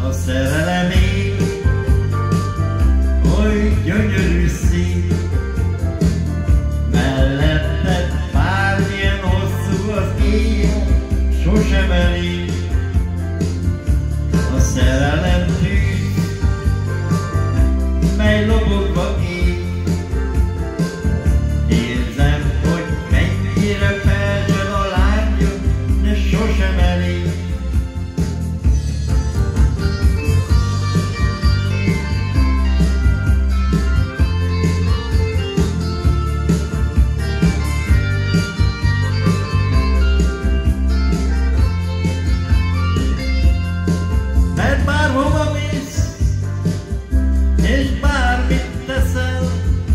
a szerelem ég, oly gyönyörű szín, melletted bármilyen hosszú az éjjel, sosem elég. A szerelem tűz, mely lobogva ég, érzem, hogy mennyire felzsel a lángja, de sosem elég. Mert bárhova mész, és bármit teszel,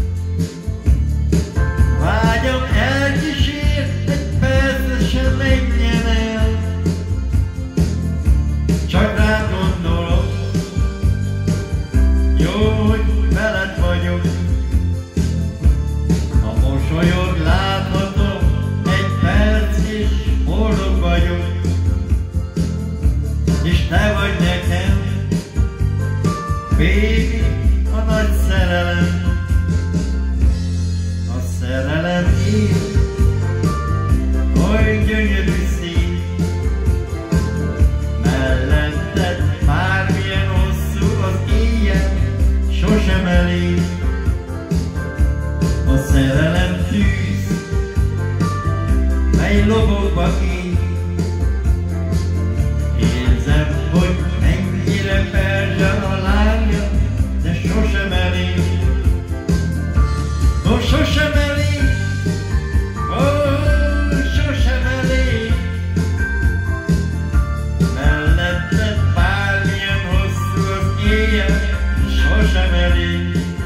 vágyam elkísér, egy percre sem menjen el. Csak rád gondolok, jó, hogy veled vagyok. A mosolyod láthatom, egy perc és boldog vagyok. És te vagy nekem, baby, a nagy szerelem. A szerelem ég, oly gyönyörű szín, melletted bármilyen hosszú az éjjel, sosem elég. A szerelem tűz, mely lobogva ég, érzem, hogy mennyire felzsel a lángja, de sosem elég. Ó, sosem elég, ó, sosem elég. Melletted bármilyen hosszú az éjjel, sosem elég.